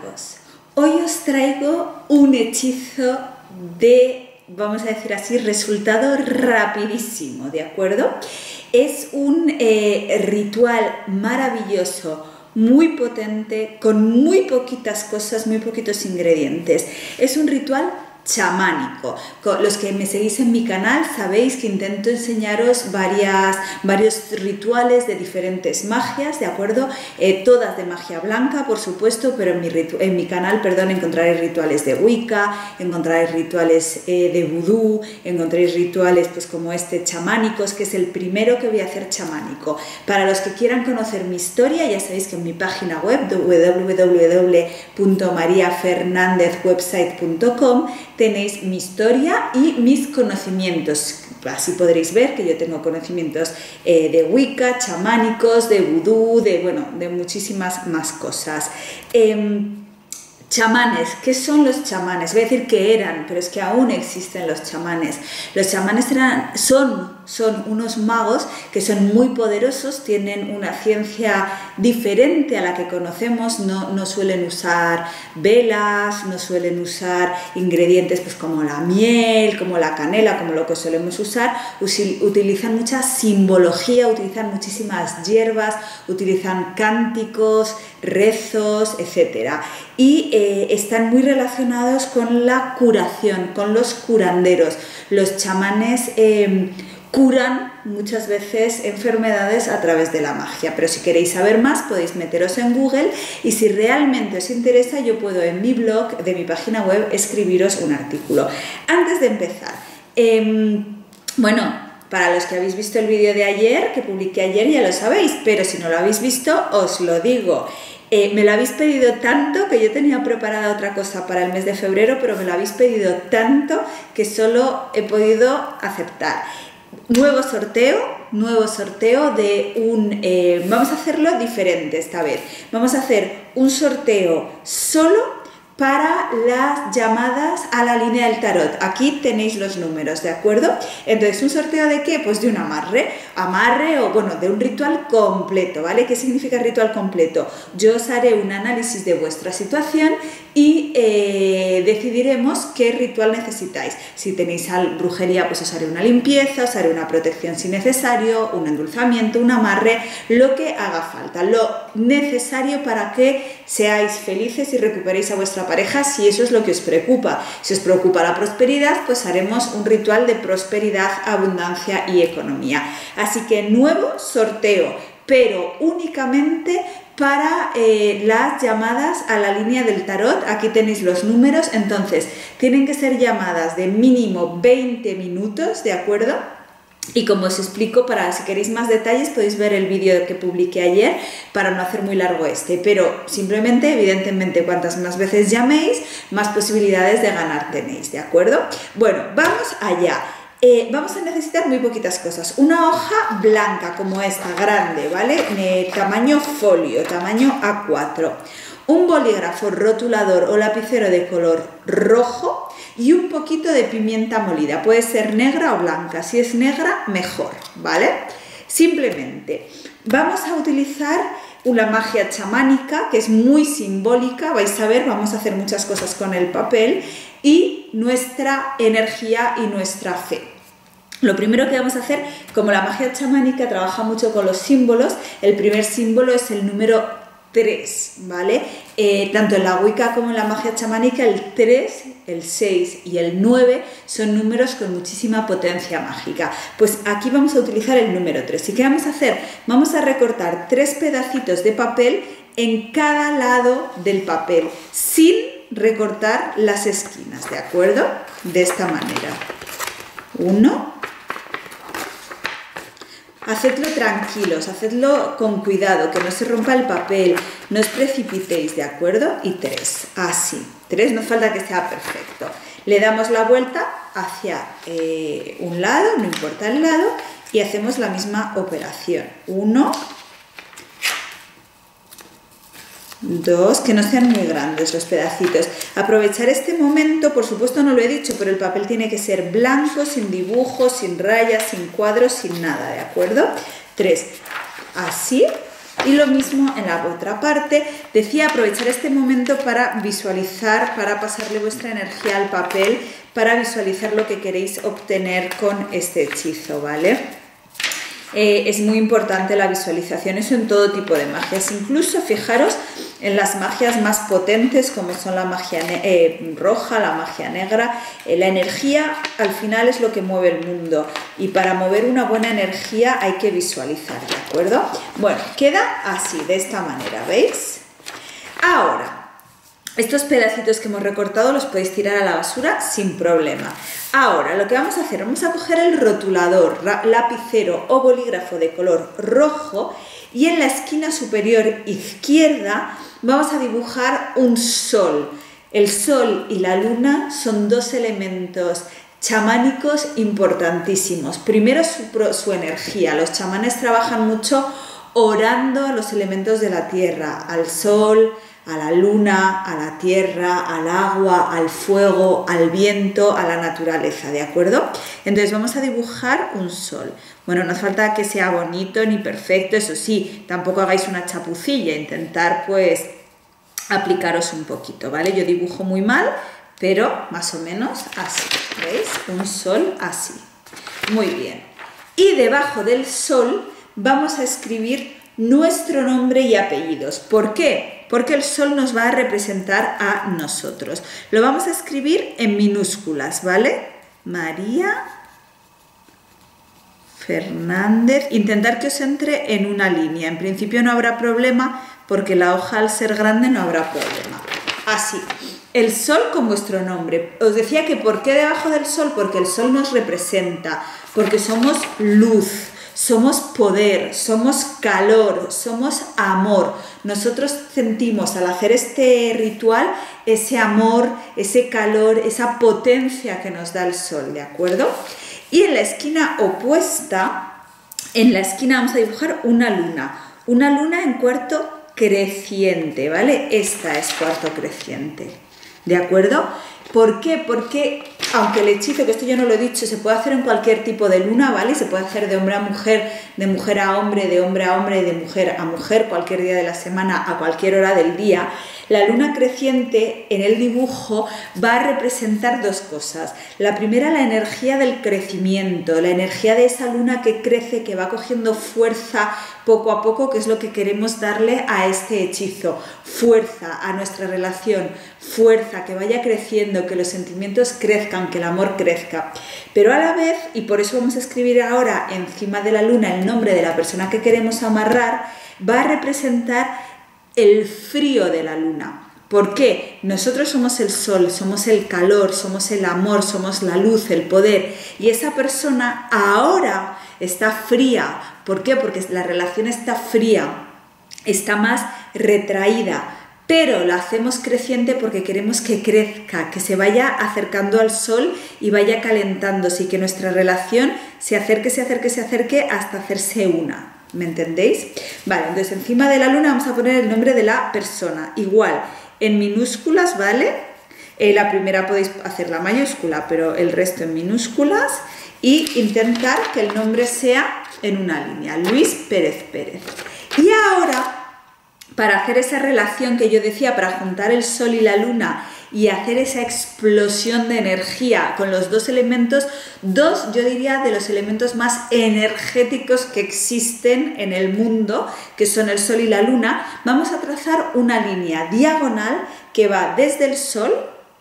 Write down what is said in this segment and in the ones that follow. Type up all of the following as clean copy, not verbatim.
amigos, hoy os traigo un hechizo de, vamos a decir así, resultado rapidísimo, ¿de acuerdo? Es un ritual maravilloso, muy potente, con muy poquitas cosas, muy poquitos ingredientes. Es un ritual chamánico. Los que me seguís en mi canal sabéis que intento enseñaros varios rituales de diferentes magias, ¿de acuerdo? Todas de magia blanca, por supuesto, pero en mi canal, perdón, encontraréis rituales de Wicca, encontraréis rituales de vudú, encontraréis rituales pues como este chamánicos, que es el primero que voy a hacer chamánico. Para los que quieran conocer mi historia, ya sabéis que en mi página web www.mariafernandezwebsite.com tenéis mi historia y mis conocimientos. Así podréis ver que yo tengo conocimientos de Wicca, chamánicos, de vudú, de muchísimas más cosas. Chamanes, ¿qué son los chamanes? Voy a decir que eran, pero es que aún existen los chamanes. Los chamanes son unos magos que son muy poderosos, tienen una ciencia diferente a la que conocemos, no suelen usar velas, no suelen usar ingredientes pues como la miel, como la canela, como lo que solemos usar, utilizan mucha simbología, utilizan muchísimas hierbas, utilizan cánticos, rezos, etc. Y están muy relacionados con la curación, con los curanderos. Los chamanes curan muchas veces enfermedades a través de la magia, pero si queréis saber más podéis meteros en Google y si realmente os interesa yo puedo en mi blog de mi página web escribiros un artículo. Antes de empezar, para los que habéis visto el vídeo de ayer, que publiqué ayer, ya lo sabéis, pero si no lo habéis visto os lo digo. Me lo habéis pedido tanto que yo tenía preparada otra cosa para el mes de febrero, pero me lo habéis pedido tanto que solo he podido aceptar. Nuevo sorteo de un... vamos a hacerlo diferente esta vez. Vamos a hacer un sorteo solo para las llamadas a la línea del tarot. Aquí tenéis los números, ¿de acuerdo? Entonces, ¿un sorteo de qué? Pues de un amarre o de un ritual completo, ¿vale? ¿Qué significa ritual completo? Yo os haré un análisis de vuestra situación y decidiremos qué ritual necesitáis. Si tenéis brujería, pues os haré una limpieza, os haré una protección si necesario, un endulzamiento, un amarre, lo que haga falta, lo necesario para que seáis felices y recuperéis a vuestra pareja si eso es lo que os preocupa. Si os preocupa la prosperidad, pues haremos un ritual de prosperidad, abundancia y economía. Así que nuevo sorteo, pero únicamente para las llamadas a la línea del tarot. Aquí tenéis los números, entonces tienen que ser llamadas de mínimo 20 minutos, ¿de acuerdo? Y como os explico, si queréis más detalles podéis ver el vídeo que publiqué ayer para no hacer muy largo pero simplemente, evidentemente, cuantas más veces llaméis, más posibilidades de ganar tenéis, ¿de acuerdo? Bueno, vamos allá. Vamos a necesitar muy poquitas cosas. Una hoja blanca como esta, grande, ¿vale? Tamaño folio, tamaño A4. Un bolígrafo, rotulador o lapicero de color rojo y un poquito de pimienta molida. Puede ser negra o blanca. Si es negra, mejor, ¿vale? Simplemente vamos a utilizar una magia chamánica que es muy simbólica. Vais a ver, vamos a hacer muchas cosas con el papel y nuestra energía y nuestra fe. Lo primero que vamos a hacer, como la magia chamánica trabaja mucho con los símbolos, el primer símbolo es el número 3, ¿vale? Tanto en la Wicca como en la magia chamánica, el 3, el 6 y el 9 son números con muchísima potencia mágica. Pues aquí vamos a utilizar el número 3. ¿Y qué vamos a hacer? Vamos a recortar 3 pedacitos de papel en cada lado del papel, sin recortar las esquinas, ¿de acuerdo? De esta manera. 1. Hacedlo tranquilos, hacedlo con cuidado, que no se rompa el papel, no os precipitéis, ¿de acuerdo? Y 3, así. 3, no falta que sea perfecto. Le damos la vuelta hacia un lado, no importa el lado, y hacemos la misma operación. 1, 2, que no sean muy grandes los pedacitos. Aprovechar este momento, por supuesto no lo he dicho, pero el papel tiene que ser blanco, sin dibujos, sin rayas, sin cuadros, sin nada, ¿de acuerdo? 3, así, Y lo mismo en la otra parte. Decía aprovechar este momento para visualizar, para pasarle vuestra energía al papel, para visualizar lo que queréis obtener con este hechizo, ¿vale? Es muy importante la visualización, eso en todo tipo de magias, incluso fijaros en las magias más potentes como son la magia roja, la magia negra. La energía al final es lo que mueve el mundo y para mover una buena energía hay que visualizar, ¿de acuerdo? Bueno, queda así, de esta manera, ¿veis? Ahora, estos pedacitos que hemos recortado los podéis tirar a la basura sin problema. Ahora, lo que vamos a hacer, vamos a coger el rotulador, lapicero o bolígrafo de color rojo y en la esquina superior izquierda vamos a dibujar un sol. El sol y la luna son dos elementos chamánicos importantísimos. Primero su energía. Los chamanes trabajan mucho orando a los elementos de la tierra, al sol, a la luna, a la tierra, al agua, al fuego, al viento, a la naturaleza, ¿de acuerdo? Entonces vamos a dibujar un sol. Bueno, no hace falta que sea bonito ni perfecto, eso sí, tampoco hagáis una chapucilla, intentar pues aplicaros un poquito, ¿vale? Yo dibujo muy mal, pero más o menos así, ¿veis? Un sol así. Muy bien. Y debajo del sol vamos a escribir nuestro nombre y apellidos. ¿Por qué? Porque el sol nos va a representar a nosotros. Lo vamos a escribir en minúsculas, ¿vale? María Fernández. Intentar que os entre en una línea. En principio no habrá problema porque la hoja al ser grande no habrá problema. Así. El sol con vuestro nombre. Os decía que ¿por qué debajo del sol? Porque el sol nos representa, porque somos luz. Somos poder, somos calor, somos amor. Nosotros sentimos al hacer este ritual ese amor, ese calor, esa potencia que nos da el sol, ¿de acuerdo? Y en la esquina opuesta, en la esquina vamos a dibujar una luna en cuarto creciente, ¿vale? Esta es cuarto creciente, ¿de acuerdo? ¿Por qué? Porque aunque el hechizo, que esto yo no lo he dicho, se puede hacer en cualquier tipo de luna, ¿vale? Se puede hacer de hombre a mujer, de mujer a hombre, de hombre a hombre, de mujer a mujer, cualquier día de la semana, a cualquier hora del día. La luna creciente en el dibujo va a representar dos cosas. La primera, la energía del crecimiento, la energía de esa luna que crece, que va cogiendo fuerza poco a poco, que es lo que queremos darle a este hechizo. Fuerza a nuestra relación, fuerza, que vaya creciendo, que los sentimientos crezcan, que el amor crezca. Pero a la vez, y por eso vamos a escribir ahora encima de la luna el nombre de la persona que queremos amarrar, va a representar el frío de la luna. ¿Por qué? Nosotros somos el sol, somos el calor, somos el amor, somos la luz, el poder. Y esa persona ahora está fría. ¿Por qué? Porque la relación está fría, está más retraída. Pero la hacemos creciente porque queremos que crezca, que se vaya acercando al sol y vaya calentándose y que nuestra relación se acerque hasta hacerse una. ¿Me entendéis? Vale, entonces encima de la luna vamos a poner el nombre de la persona. Igual, en minúsculas, ¿vale? La primera podéis hacer la mayúscula, pero el resto en minúsculas. Y intentar que el nombre sea en una línea. Luis Pérez Pérez. Y ahora, para hacer esa relación que yo decía, para juntar el sol y la luna y hacer esa explosión de energía con los dos elementos, yo diría, de los elementos más energéticos que existen en el mundo, que son el sol y la luna, vamos a trazar una línea diagonal que va desde el sol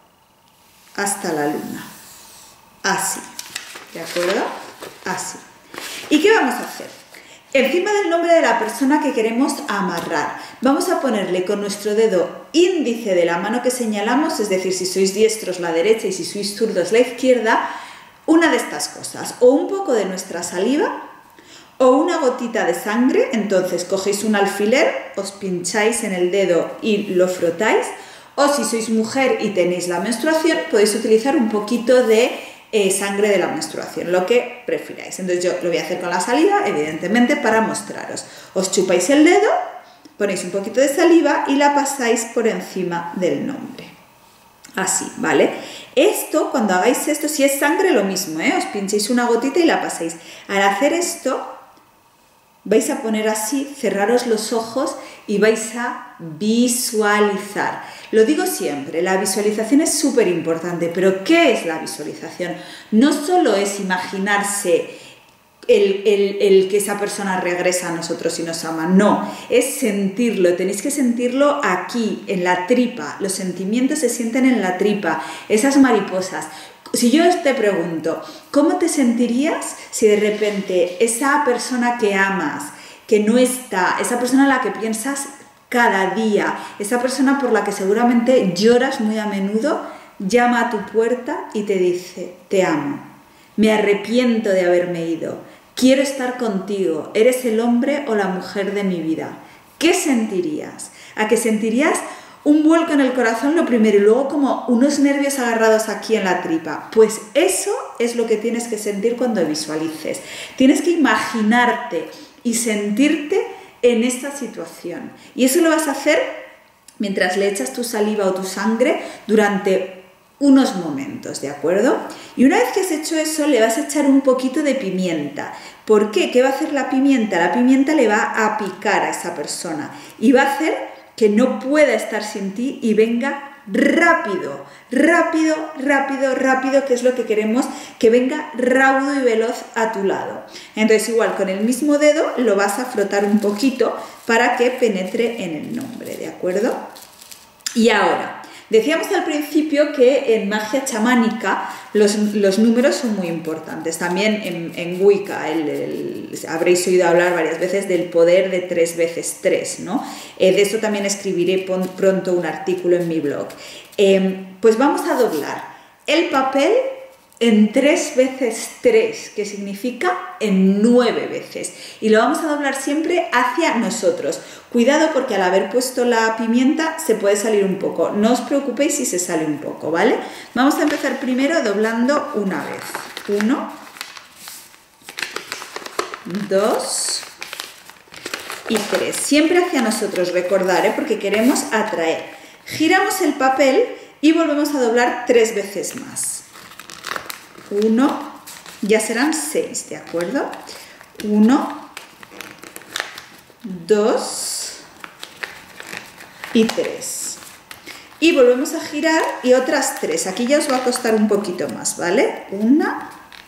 hasta la luna. Así, ¿de acuerdo? Así. ¿Y qué vamos a hacer? Encima del nombre de la persona que queremos amarrar, vamos a ponerle con nuestro dedo índice de la mano que señalamos, es decir, si sois diestros la derecha y si sois zurdos la izquierda, una de estas cosas, o un poco de nuestra saliva o una gotita de sangre. Entonces cogéis un alfiler, os pincháis en el dedo y lo frotáis, o si sois mujer y tenéis la menstruación, podéis utilizar un poquito de sangre de la menstruación, lo que prefiráis. Entonces yo lo voy a hacer con la saliva, evidentemente, para mostraros. Os chupáis el dedo, ponéis un poquito de saliva y la pasáis por encima del nombre. Así, ¿vale? Esto, cuando hagáis esto, si es sangre, lo mismo, ¿eh? Os pinchéis una gotita y la pasáis. Al hacer esto, vais a poner así, cerraros los ojos y vais a visualizar. Lo digo siempre, la visualización es súper importante, pero ¿qué es la visualización? No solo es imaginarse el que esa persona regresa a nosotros y nos ama, no, es sentirlo, tenéis que sentirlo aquí, en la tripa, los sentimientos se sienten en la tripa, esas mariposas. Si yo te pregunto, ¿cómo te sentirías si de repente esa persona que amas, que no está, esa persona en la que piensas cada día, esa persona por la que seguramente lloras muy a menudo, llama a tu puerta y te dice, te amo, me arrepiento de haberme ido, quiero estar contigo, eres el hombre o la mujer de mi vida? ¿Qué sentirías? ¿A qué sentirías un vuelco en el corazón lo primero y luego como unos nervios agarrados aquí en la tripa? Pues eso es lo que tienes que sentir cuando visualices. Tienes que imaginarte y sentirte en esta situación. Y eso lo vas a hacer mientras le echas tu saliva o tu sangre durante unos momentos, ¿de acuerdo? Y una vez que has hecho eso, le vas a echar un poquito de pimienta. ¿Por qué? ¿Qué va a hacer la pimienta? La pimienta le va a picar a esa persona y va a hacer que no pueda estar sin ti y venga rápido, rápido, rápido, rápido, que es lo que queremos, que venga raudo y veloz a tu lado. Entonces igual con el mismo dedo lo vas a frotar un poquito para que penetre en el nombre, ¿de acuerdo? Y ahora, decíamos al principio que en magia chamánica los números son muy importantes. También en Wicca habréis oído hablar varias veces del poder de 3 veces 3, ¿no? De eso también escribiré pronto un artículo en mi blog. Pues vamos a doblar el papel en 3 veces 3, que significa en 9 veces. Y lo vamos a doblar siempre hacia nosotros. Cuidado porque al haber puesto la pimienta se puede salir un poco. No os preocupéis si se sale un poco, ¿vale? Vamos a empezar primero doblando una vez. 1, 2 y 3. Siempre hacia nosotros, recordar, porque queremos atraer. Giramos el papel y volvemos a doblar 3 veces más. 1, ya serán 6, ¿de acuerdo? 1, 2 y 3. Y volvemos a girar y otras 3. Aquí ya os va a costar un poquito más, ¿vale? 1,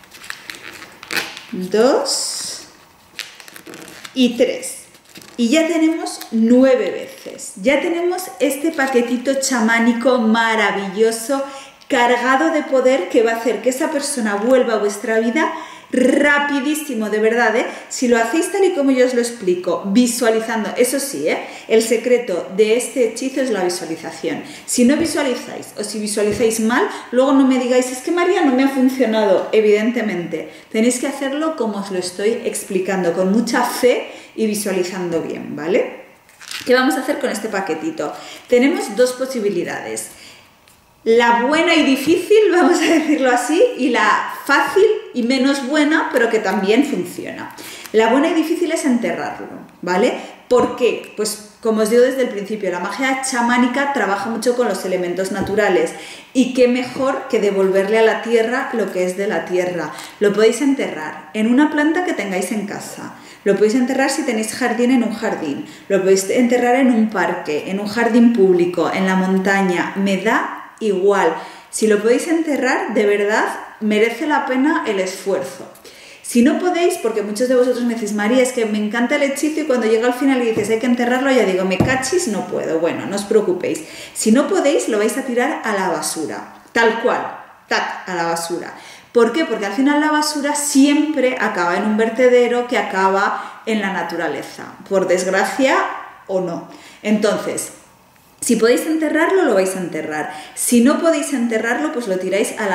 2 y 3. Y ya tenemos 9 veces. Ya tenemos este paquetito chamánico maravilloso, cargado de poder, que va a hacer que esa persona vuelva a vuestra vida rapidísimo, de verdad, ¿eh? Si lo hacéis tal y como yo os lo explico, visualizando, eso sí, el secreto de este hechizo es la visualización. Si no visualizáis o si visualizáis mal, luego no me digáis, es que María no me ha funcionado. Evidentemente, tenéis que hacerlo como os lo estoy explicando, con mucha fe y visualizando bien, ¿vale? ¿Qué vamos a hacer con este paquetito? Tenemos 2 posibilidades. La buena y difícil, vamos a decirlo así, y la fácil y menos buena, pero que también funciona. La buena y difícil es enterrarlo, ¿vale? ¿Por qué? Pues como os digo desde el principio, la magia chamánica trabaja mucho con los elementos naturales y qué mejor que devolverle a la tierra lo que es de la tierra. Lo podéis enterrar en una planta que tengáis en casa. Lo podéis enterrar si tenéis jardín en un jardín. Lo podéis enterrar en un parque, en un jardín público, en la montaña. Me da igual. Si lo podéis enterrar, de verdad merece la pena el esfuerzo. Si no podéis, porque muchos de vosotros me decís, María, es que me encanta el hechizo y cuando llega al final y dices hay que enterrarlo, ya digo, me cachis, no puedo. Bueno, no os preocupéis. Si no podéis, lo vais a tirar a la basura. Tal cual, tac, a la basura. ¿Por qué? Porque al final la basura siempre acaba en un vertedero que acaba en la naturaleza, por desgracia o no. Entonces, si podéis enterrarlo, lo vais a enterrar. Si no podéis enterrarlo, pues lo tiráis a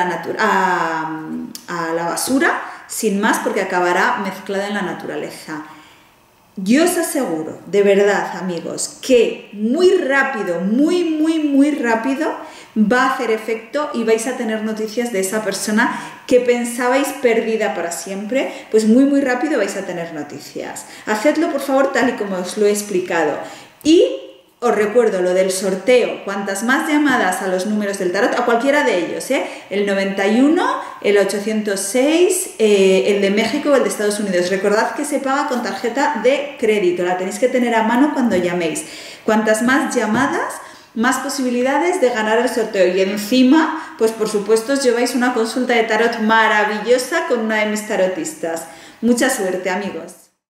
la basura, sin más, porque acabará mezclado en la naturaleza. Yo os aseguro, de verdad, amigos, que muy rápido, muy rápido, va a hacer efecto y vais a tener noticias de esa persona que pensabais perdida para siempre, pues muy rápido vais a tener noticias. Hacedlo, por favor, tal y como os lo he explicado. Y os recuerdo lo del sorteo, cuantas más llamadas a los números del tarot, a cualquiera de ellos, el 91, el 806, el de México o el de Estados Unidos. Recordad que se paga con tarjeta de crédito, la tenéis que tener a mano cuando llaméis. Cuantas más llamadas, más posibilidades de ganar el sorteo. Y encima, pues por supuesto os lleváis una consulta de tarot maravillosa con una de mis tarotistas. Mucha suerte, amigos.